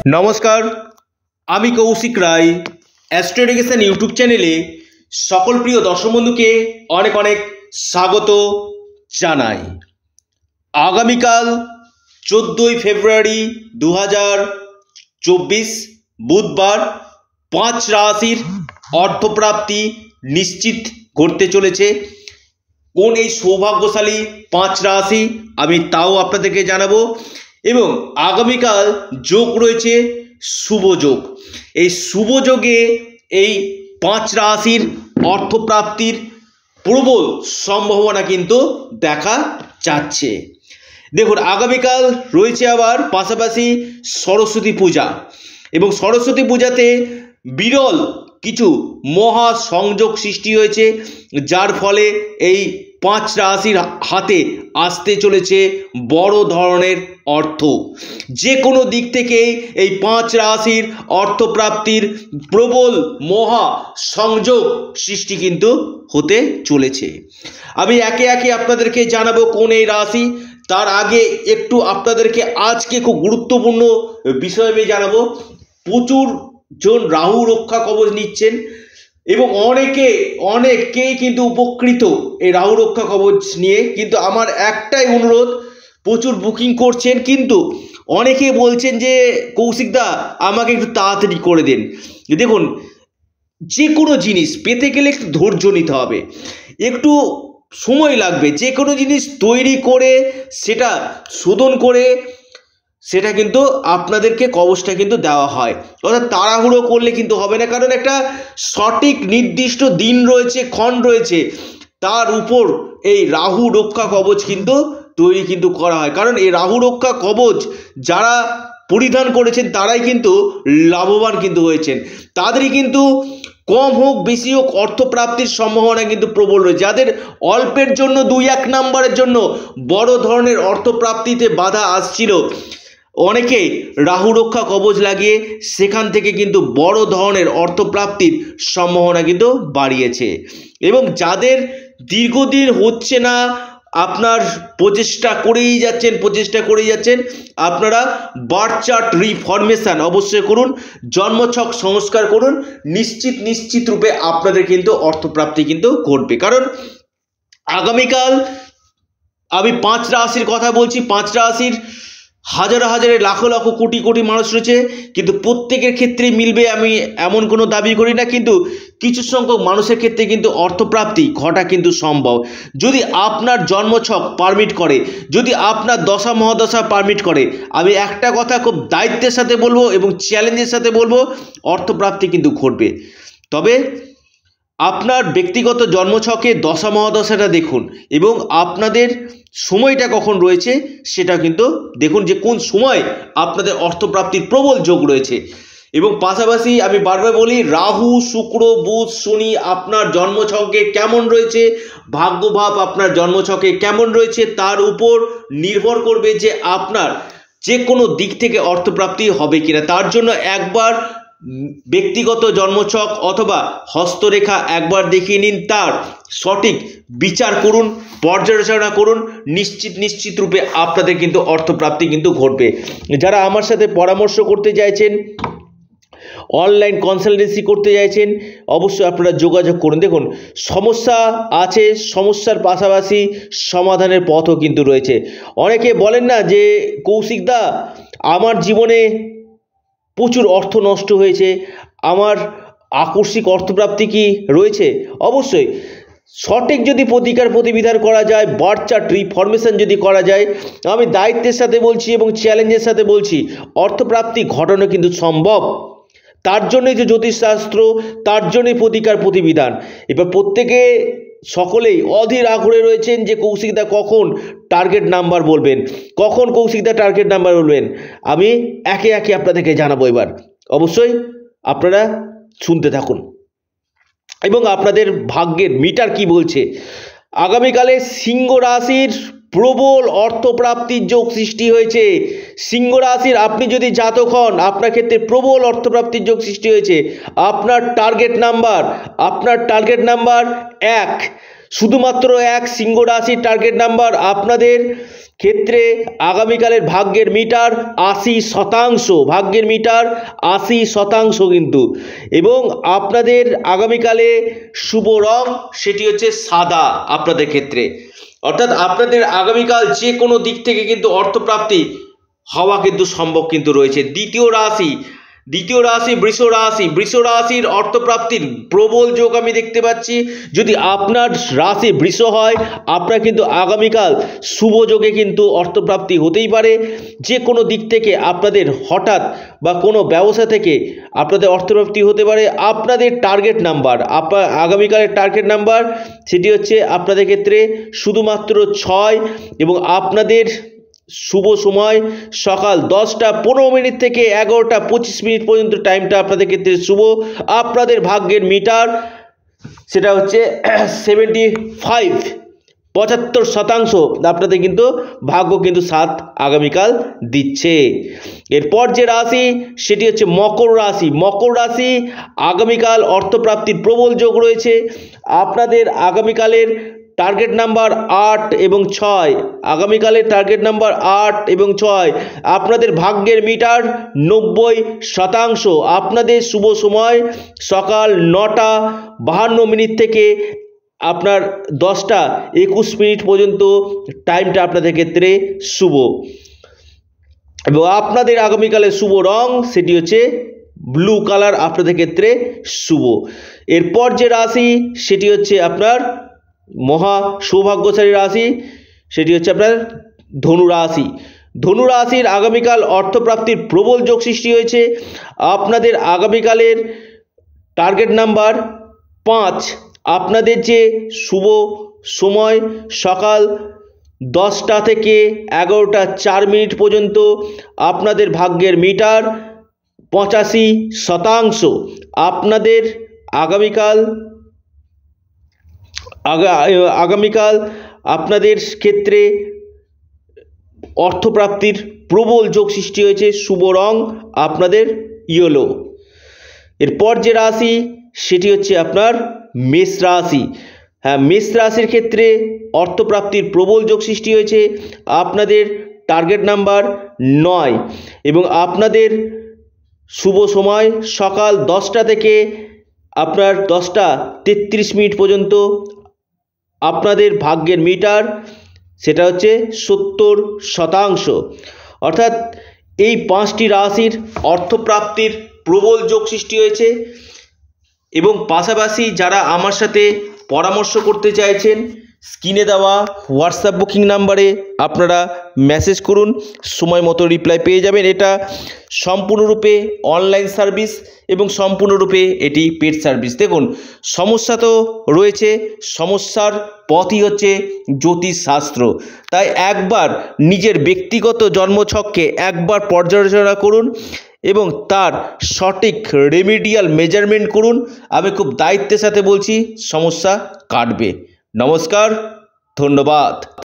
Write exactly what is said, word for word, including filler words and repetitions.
নমস্কার, আমি Kaushik Roy. Astro education YouTube চ্যানেলে সকল প্রিয় দর্শক বন্ধুকে অনেক অনেক স্বাগত জানাই। আগামীকাল চোদ্দোই ফেব্রুয়ারি দু হাজার চব্বিশ বুধবার পাঁচ রাশির অর্থপ্রাপ্তি নিশ্চিত ঘটতে চলেছে। কোন এই সৌভাগ্যশালী পাঁচ রাশি আমি তাও আপনাদেরকে জানাবো। এবং আগামীকাল যোগ রয়েছে শুভ যোগ। এই শুভ যোগে এই পাঁচ রাশির অর্থপ্রাপ্তির প্রবল সম্ভাবনা কিন্তু দেখা যাচ্ছে। দেখুন, আগামীকাল রয়েছে আবার পাশাপাশি সরস্বতী পূজা, এবং সরস্বতী পূজাতে বিরল কিছু মহা সংযোগ সৃষ্টি হয়েছে, যার ফলে এই পাঁচ রাশির হাতে আসতে চলেছে বড় ধরনের অর্থ। যে কোনো দিক থেকে এই পাঁচ রাশির অর্থপ্রাপ্তির প্রবল মহা সংযোগ সৃষ্টি কিন্তু হতে চলেছে। আমি একে একে আপনাদেরকে জানাবো কোন এই রাশি। তার আগে একটু আপনাদেরকে আজকে খুব গুরুত্বপূর্ণ বিষয় আমি জানাবো। প্রচুর জন রাহু রক্ষা কবচ নিচ্ছেন এবং অনেকে অনেকেই কিন্তু উপকৃত এই রাহু রক্ষা কবচ নিয়ে। কিন্তু আমার একটাই অনুরোধ, প্রচুর বুকিং করছেন কিন্তু অনেকে বলছেন যে কৌশিকদা আমাকে একটু তাড়াতাড়ি করে দিন। দেখুন, যে কোনো জিনিস পেতে গেলে একটু ধৈর্য নিতে হবে, একটু সময় লাগবে। যে কোনো জিনিস তৈরি করে সেটা শোধন করে সেটা কিন্তু আপনাদেরকে কবচটা কিন্তু দেওয়া হয়, অর্থাৎ তাড়াহুড়ো করলে কিন্তু হবে না। কারণ একটা সঠিক নির্দিষ্ট দিন রয়েছে, ক্ষণ রয়েছে, তার উপর এই রাহু রক্ষা কবচ কিন্তু তৈরি কিন্তু করা হয়। কারণ এই রাহু রক্ষা কবচ যারা পরিধান করেছেন তারাই কিন্তু লাভবান কিন্তু হয়েছেন। তাদেরই কিন্তু কম হোক বেশি হোক অর্থপ্রাপ্তির সম্ভাবনা কিন্তু প্রবল রয়েছে। যাদের অল্পের জন্য দুই এক নাম্বারের জন্য বড় ধরনের অর্থপ্রাপ্তিতে বাধা আসছিল, অনেকে রাহু রক্ষা কবচ লাগিয়ে সেখান থেকে কিন্তু বড় ধরনের অর্থপ্রাপ্তির সম্ভাবনা কিন্তু বাড়িয়েছে। এবং যাদের দীর্ঘদিন হচ্ছে না, আপনার প্রচেষ্টা করেই যাচ্ছেন প্রচেষ্টা করেই যাচ্ছেন আপনারা বার্থ চার্ট রিফরমেশন অবশ্যই করুন, জন্মছক সংস্কার করুন। নিশ্চিত নিশ্চিত রূপে আপনাদের কিন্তু অর্থপ্রাপ্তি কিন্তু ঘটবে। কারণ আগামীকাল আমি পাঁচ রাশির কথা বলছি। পাঁচ রাশির হাজার হাজারে লাখো লাখো কোটি কোটি মানুষ রয়েছে, কিন্তু প্রত্যেকের ক্ষেত্রে মিলবে আমি এমন কোনো দাবি করি না। কিন্তু কিছু সংখ্যক মানুষের ক্ষেত্রে কিন্তু অর্থপ্রাপ্তি ঘটা কিন্তু সম্ভব, যদি আপনার জন্মছক পারমিট করে, যদি আপনার দশা মহাদশা পারমিট করে। আমি একটা কথা খুব দায়িত্বের সাথে বলবো এবং চ্যালেঞ্জের সাথে বলবো, অর্থপ্রাপ্তি কিন্তু ঘটবে। তবে আপনার ব্যক্তিগত জন্মছকে দশা মহাদশাটা দেখুন এবং আপনাদের সময়টা কখন রয়েছে সেটা কিন্তু দেখুন, যে কোন সময় আপনাদের অর্থপ্রাপ্তির প্রবল যোগ রয়েছে। এবং পাশাপাশি আমি বারবার বলি, রাহু শুক্র বুধ শনি আপনার জন্মছকে কেমন রয়েছে, ভাগ্যভাব আপনার জন্মছকে কেমন রয়েছে, তার উপর নির্ভর করবে যে আপনার যে কোনো দিক থেকে অর্থপ্রাপ্তি হবে কিনা। তার জন্য একবার ব্যক্তিগত জন্মছক অথবা হস্তরেখা একবার দেখিয়ে নিন, তার সঠিক বিচার করুন, পর্যালোচনা করুন। নিশ্চিত নিশ্চিত রূপে আপনাদের কিন্তু অর্থপ্রাপ্তি কিন্তু ঘটবে। যারা আমার সাথে পরামর্শ করতে চাইছেন, অনলাইন কনসালটেন্সি করতে চাইছেন, অবশ্যই আপনারা যোগাযোগ করুন। দেখুন, সমস্যা আছে, সমস্যার পাশাপাশি সমাধানের পথও কিন্তু রয়েছে। অনেকে বলেন না যে কৌশিকদা আমার জীবনে প্রচুর অর্থ নষ্ট হয়েছে, আমার আকস্মিক অর্থপ্রাপ্তি কি রয়েছে? অবশ্যই সঠিক যদি প্রতিকার প্রতিবিধান করা যায়, বার্থ চার্ট রিফরমেশন যদি করা যায়, আমি দায়িত্বের সাথে বলছি এবং চ্যালেঞ্জের সাথে বলছি, অর্থপ্রাপ্তি ঘটানো কিন্তু সম্ভব। তার জন্যই যে জ্যোতিষশাস্ত্র, তার জন্যই প্রতিকার প্রতিবিধান। এবার প্রত্যেকে সকলেই অধীর আগ্রহে রয়েছেন যে কৌশিকদা কখন টার্গেট নাম্বার বলবেন, কখন কৌশিকদা টার্গেট নাম্বার বলবেন। আমি একে একে আপনাদেরকে জানাবো। এবার অবশ্যই আপনারা শুনতে থাকুন এবং আপনাদের ভাগ্যের মিটার কি বলছে। আগামীকালে সিংহ রাশির প্রবল অর্থপ্রাপ্তির যোগ সৃষ্টি হয়েছে। সিংহ রাশির আপনি যদি জাতক হন, আপনার ক্ষেত্রে প্রবল অর্থপ্রাপ্তির যোগ সৃষ্টি হয়েছে। আপনার টার্গেট নাম্বার আপনার টার্গেট নাম্বার এক, শুধুমাত্র এক সিংহ রাশির টার্গেট নাম্বার আপনাদের ক্ষেত্রে আগামীকালের ভাগ্যের মিটার আশি শতাংশ, ভাগ্যের মিটার আশি শতাংশ কিন্তু। এবং আপনাদের আগামীকালে শুভ রং সেটি হচ্ছে সাদা আপনাদের ক্ষেত্রে। অর্থাৎ আপনাদের আগামীকাল যে কোনো দিক থেকে কিন্তু অর্থপ্রাপ্তি হওয়া কিন্তু সম্ভব কিন্তু রয়েছে। দ্বিতীয় রাশি দ্বিতীয় রাশি বৃষ রাশি, বৃষ রাশির অর্থপ্রাপ্তির প্রবল যোগ আমি দেখতে পাচ্ছি। যদি আপনার রাশি বৃষ হয়, আপনার কিন্তু আগামীকাল শুভ যোগে কিন্তু অর্থপ্রাপ্তি হতেই পারে। যে কোনো দিক থেকে আপনাদের হঠাৎ বা কোনো ব্যবসা থেকে আপনাদের অর্থপ্রাপ্তি হতে পারে। আপনাদের টার্গেট নাম্বার, আপনার আগামীকালের টার্গেট নাম্বার সেটি হচ্ছে আপনাদের ক্ষেত্রে শুধুমাত্র ছয়। এবং আপনাদের শুভ সময় সকাল দশটা পনেরো মিনিট থেকে এগারোটা পঁচিশ মিনিট পর্যন্ত টাইমটা আপনাদের ক্ষেত্রে শুভ। আপনাদের ভাগ্যের মিটার সেটা হচ্ছে সেভেন্টি ফাইভ, পঁচাত্তর শতাংশ আপনাদের কিন্তু ভাগ্য কিন্তু সাথ আগামীকাল দিচ্ছে। এরপর যে রাশি সেটি হচ্ছে মকর রাশি। মকর রাশি আগামীকাল অর্থপ্রাপ্তির প্রবল যোগ রয়েছে। আপনাদের আগামীকালের টার্গেট নাম্বার আট এবং ছয়, আগামীকালের টার্গেট নাম্বার আট এবং ছয়। আপনাদের ভাগ্যের মিটার নব্বই শতাংশ। আপনাদের শুভ সময় সকাল নটা বাহান্ন মিনিট থেকে আপনার দশটা একুশ মিনিট পর্যন্ত টাইমটা আপনাদের ক্ষেত্রে শুভ। এবং আপনাদের আগামীকালের শুভ রং সেটি হচ্ছে ব্লু কালার আপনাদের ক্ষেত্রে শুভ। এরপর যে রাশি সেটি হচ্ছে আপনার মহা সৌভাগ্যশালী রাশি, সেটি হচ্ছে আপনার ধনু রাশি। ধনু রাশির আগামীকাল অর্থপ্রাপ্তির প্রবল যোগ সৃষ্টি হয়েছে। আপনাদের আগামীকালের টার্গেট নাম্বার পাঁচ। আপনাদের যে শুভ সময় সকাল দশটা থেকে এগারোটা চার মিনিট পর্যন্ত। আপনাদের ভাগ্যের মিটার পঁচাশি শতাংশ। আপনাদের আগামীকাল আগামীকাল আপনাদের ক্ষেত্রে অর্থপ্রাপ্তির প্রবল যোগ সৃষ্টি হয়েছে। শুভ রং আপনাদের ইয়েলো। এরপর যে রাশি সেটি হচ্ছে আপনার মেষ রাশি। হ্যাঁ, মেষ রাশির ক্ষেত্রে অর্থপ্রাপ্তির প্রবল যোগ সৃষ্টি হয়েছে। আপনাদের টার্গেট নাম্বার নয় এবং আপনাদের শুভ সময় সকাল দশটা থেকে আপনার দশটা তেত্রিশ মিনিট পর্যন্ত। আপনাদের ভাগ্যের মিটার সেটা হচ্ছে সত্তর শতাংশ। অর্থাৎ এই পাঁচটি রাশির অর্থপ্রাপ্তির প্রবল যোগ সৃষ্টি হয়েছে। এবং পাশাপাশি যারা আমার সাথে পরামর্শ করতে চাইছেন, স্ক্রিনে দেওয়া হোয়াটসঅ্যাপ বুকিং নাম্বারে আপনারা মেসেজ করুন, সময় মতো রিপ্লাই পেয়ে যাবেন। এটা সম্পূর্ণরূপে অনলাইন সার্ভিস এবং সম্পূর্ণরূপে এটি পেড সার্ভিস। দেখুন, সমস্যা তো রয়েছে, সমস্যার পথই হচ্ছে জ্যোতিষশাস্ত্র। তাই একবার নিজের ব্যক্তিগত জন্মছককে একবার পর্যালোচনা করুন এবং তার সঠিক রেমিডিয়াল মেজারমেন্ট করুন। আমি খুব দায়িত্বের সাথে বলছি, সমস্যা কাটবে। নমস্কার, ধন্যবাদ।